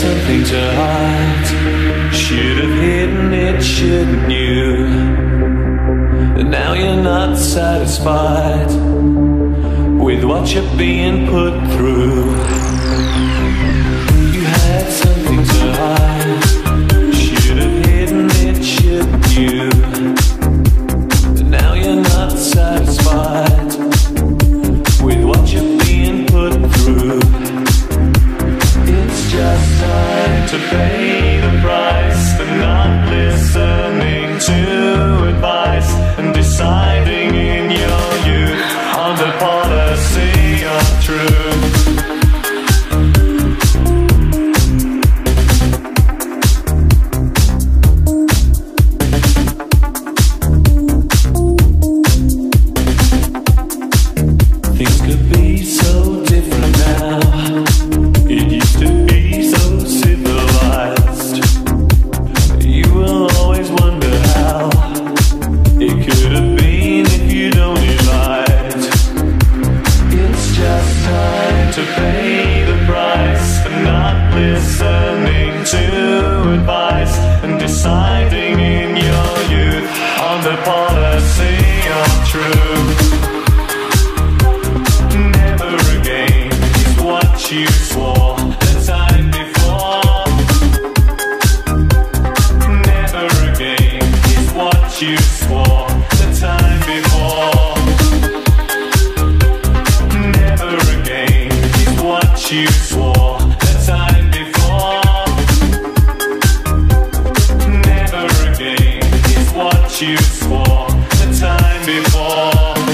something to hide. Should have hidden it, shouldn't you? And now you're not satisfied with what you're being put through. You had something to hide. Should have hidden it, shouldn't you? And now you're not satisfied with what you're being put through. It's just time to pay the price for not listening to advice and deciding in your youth on the policy of truth. Things could be so different now. It used to be so civilized. You will always wonder how it could have been if you'd only lied. It's just time to pay the price for not listening to advice and deciding in your youth on the policy of truth. Never again is what you swore the time before. Never again is what you swore the time before. Never again is what you swore the time before. Never again is what you swore the time before.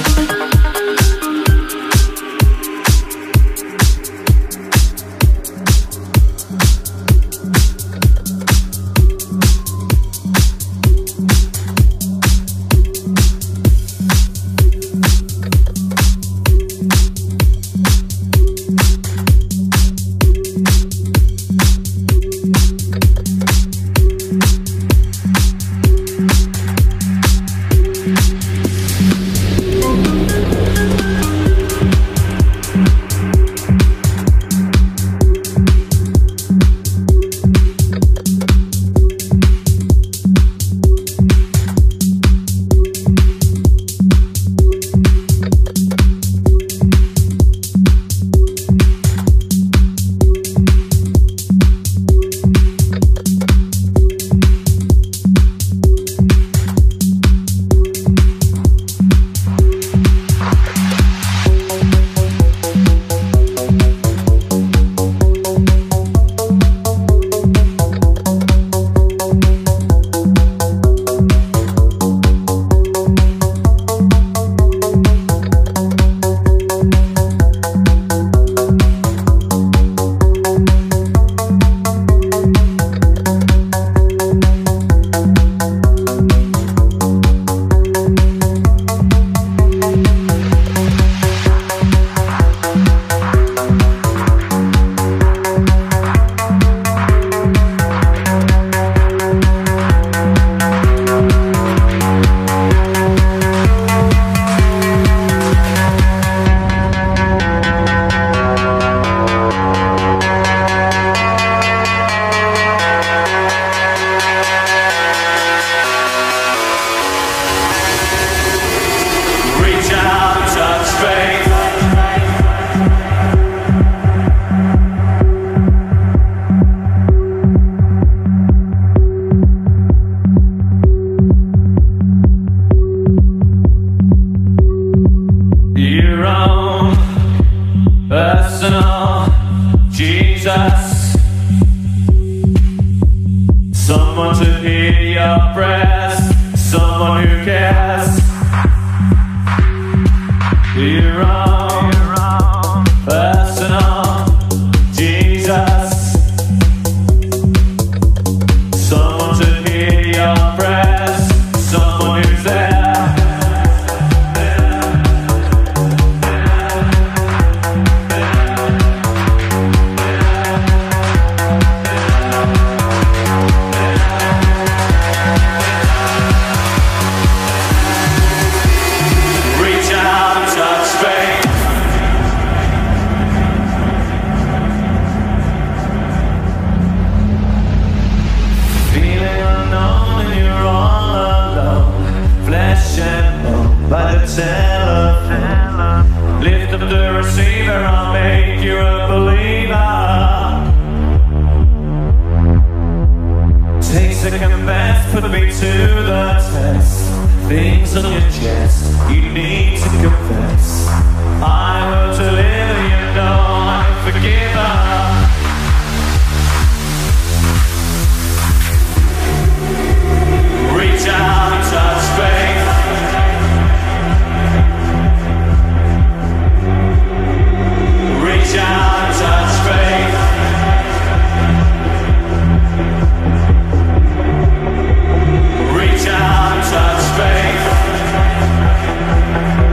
Personal Jesus, someone to hear your prayers, someone who cares. Your own personal Jesus, someone to hear your prayers, someone who's there. Reach out and touch faith. things on your chest you need to confess. I will deliver, you know I'm a forgiver. Reach out and touch faith. Reach out and touch faith. Reach out and touch faith.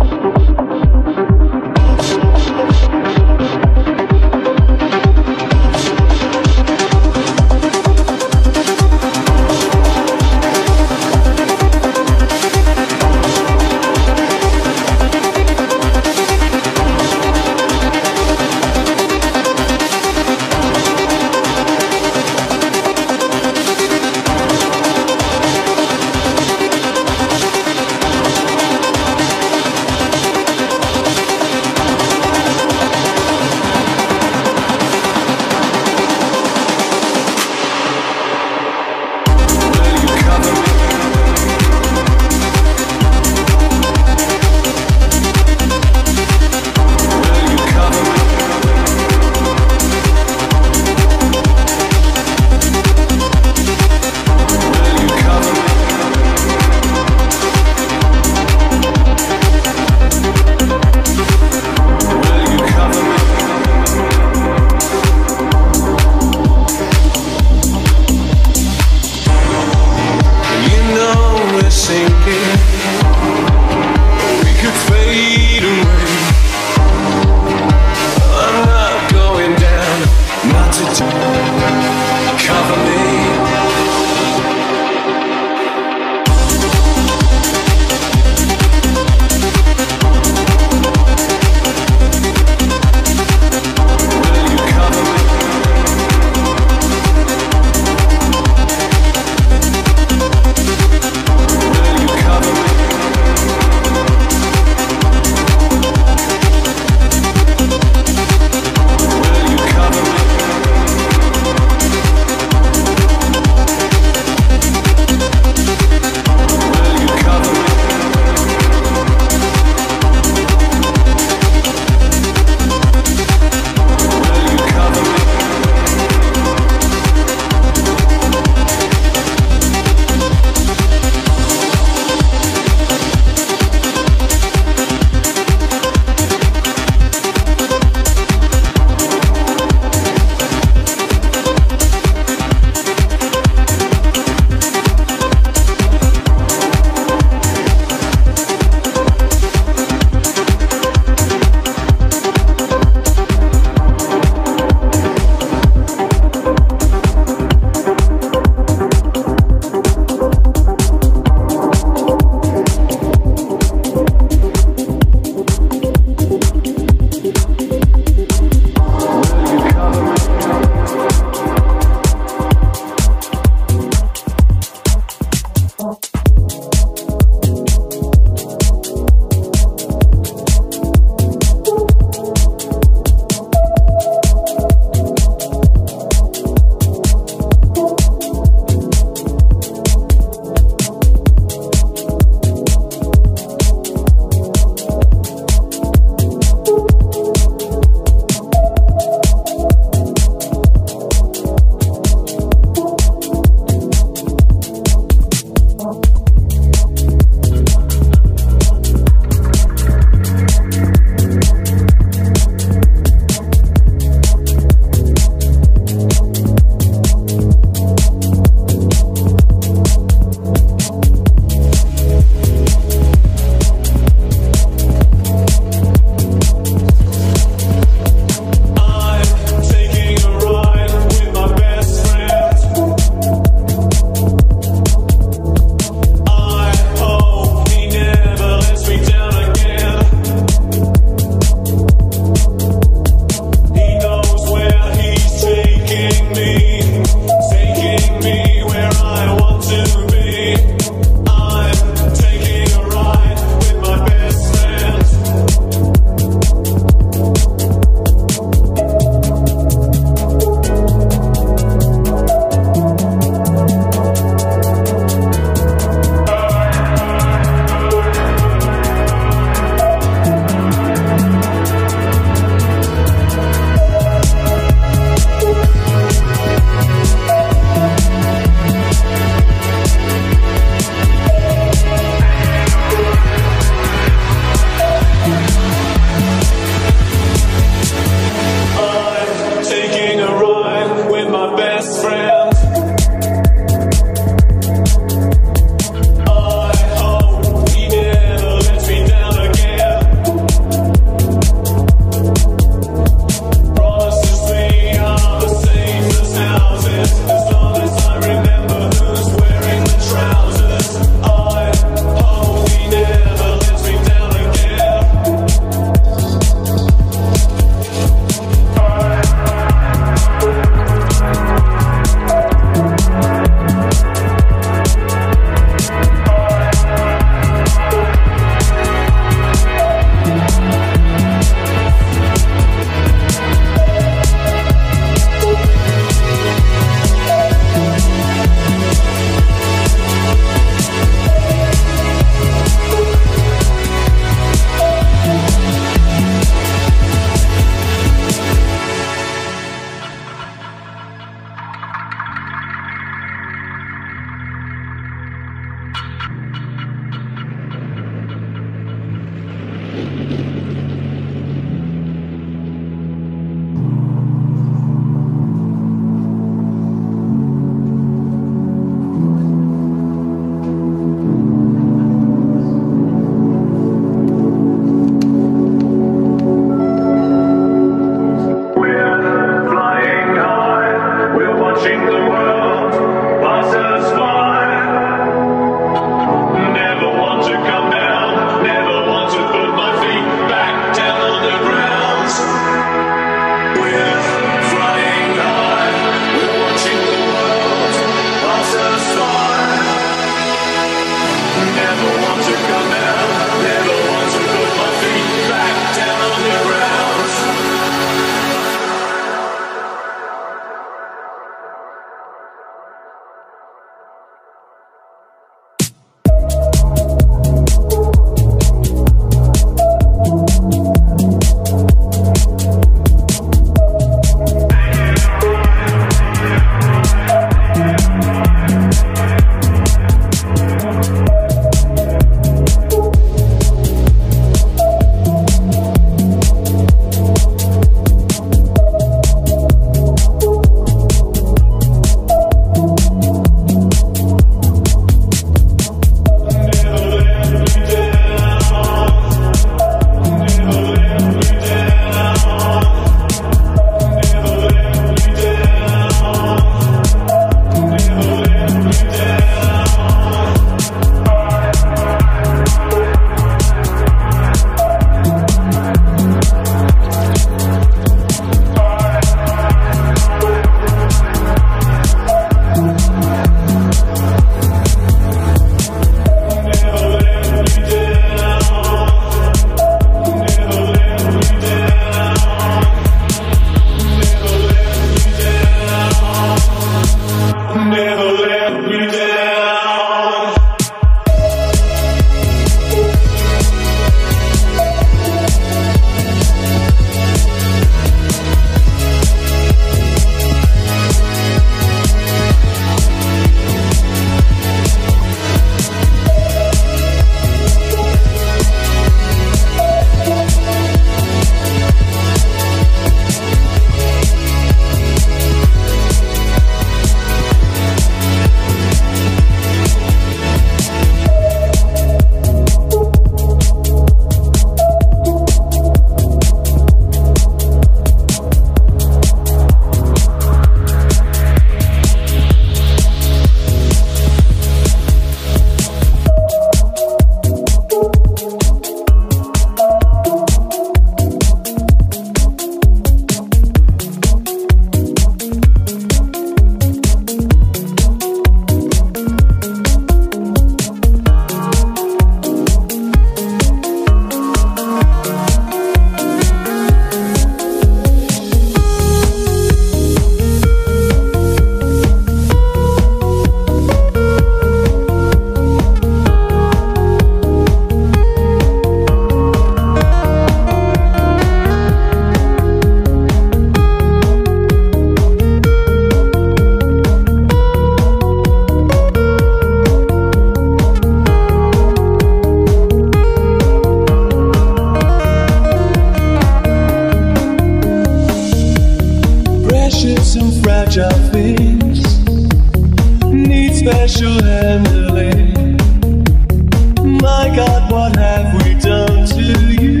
fragile things need special handling. My God, what have we done to you?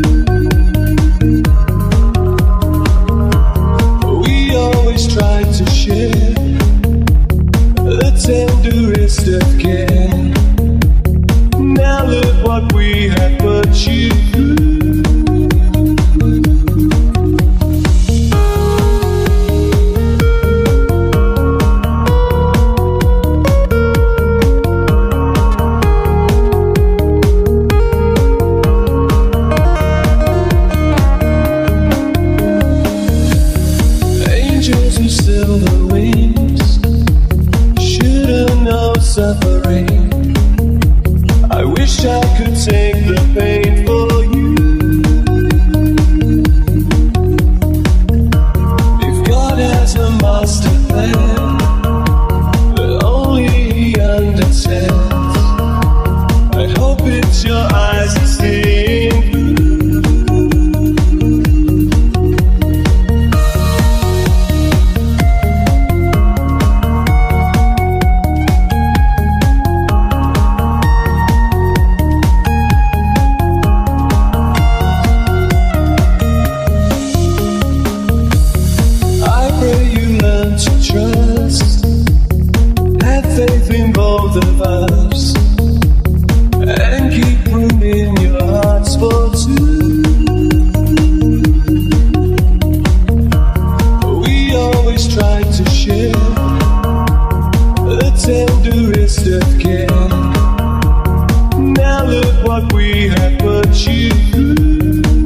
We always tried to share the tenderest of care. Now look what we have put you through. Angels with silver wings should've known suffering. I wish I could take the pain for you. If God has a master plan that only He understands, I hope it's your eyes that seeing through. Trust, have faith in both of us, and keep room in your hearts for two. We always tried to share the tenderest of care. Now look what we have put you through.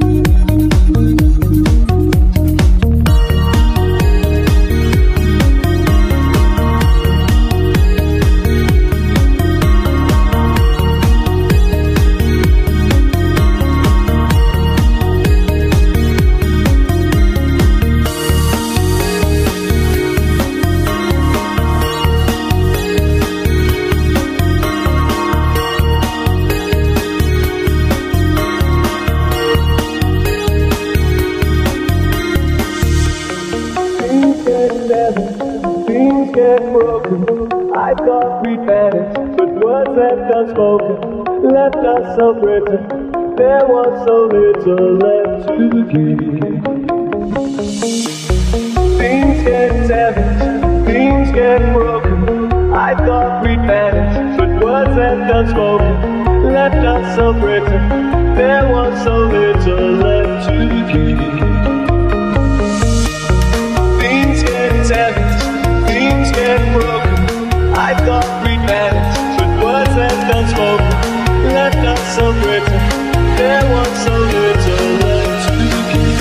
Things get broken. I thought we'd manage, but words left unspoken, left us so written. There was so little left to give. Things get savage, things get broken. I thought we'd manage, but words left unspoken, left us so written. There was so little left to give. Things get savage, things get broken. I thought we'd manage, but words left unspoken, left us so written. There was so little left to give.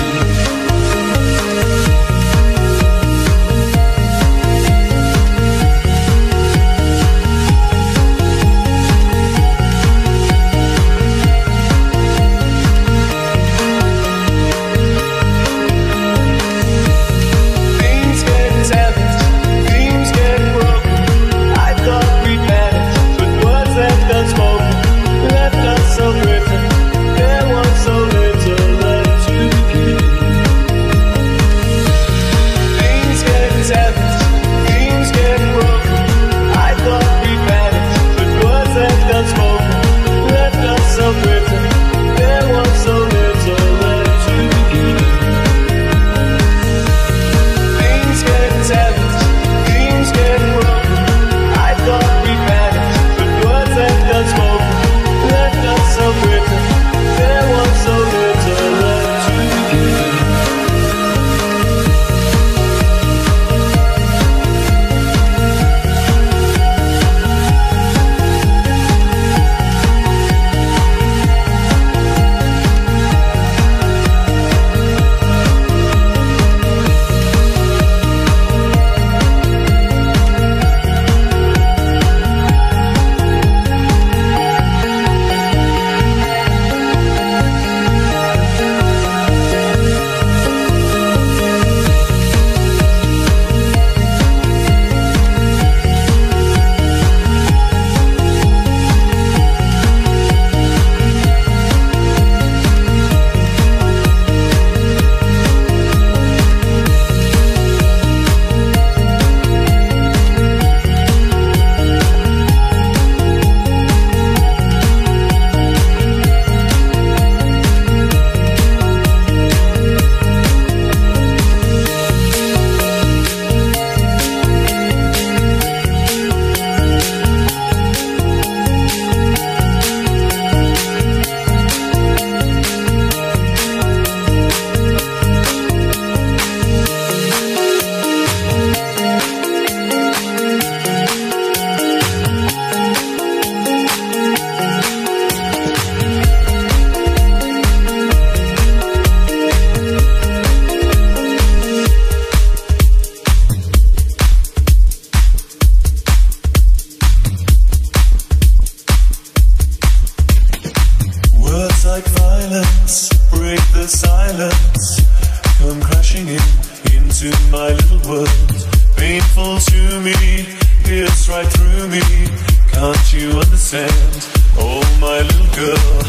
silence come crashing into my little world. Painful to me, pierce right through me. Can't you understand? Oh, my little girl.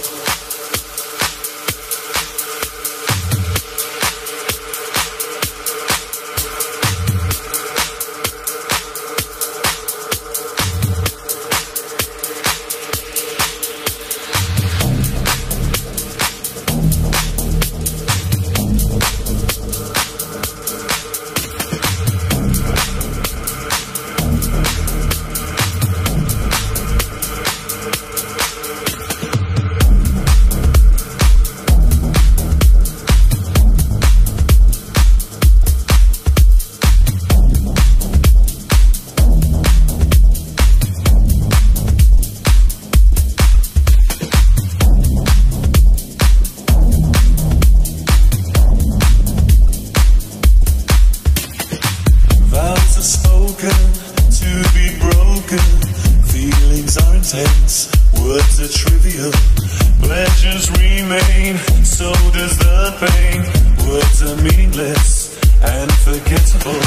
To be broken, feelings are intense, words are trivial, pleasures remain, so does the pain. Words are meaningless and forgettable.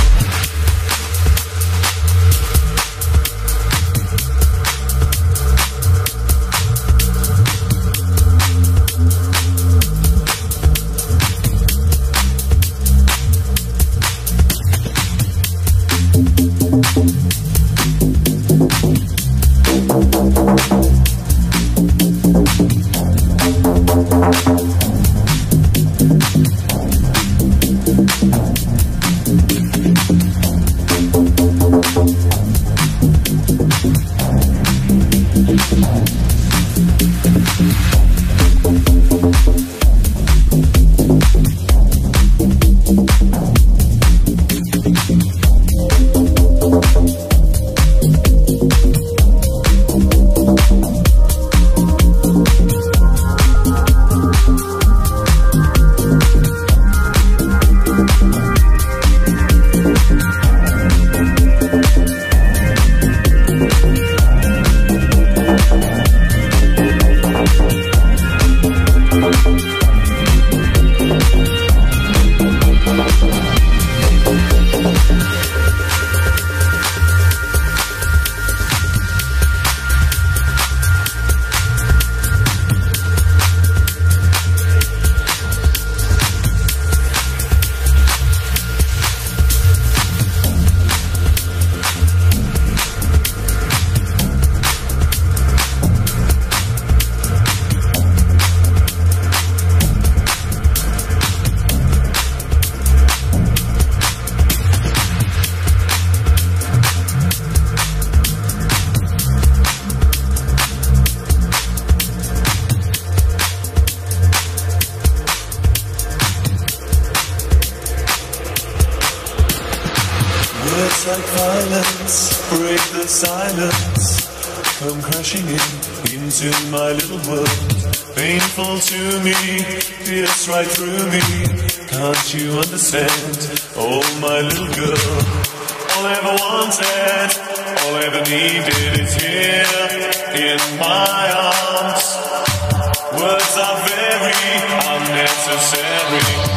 Words like violence break the silence, come crashing into my little world. Painful to me, pierce right through me. Can't you understand? Oh, my little girl. All I ever wanted, all I ever needed is here in my arms. Words are very unnecessary.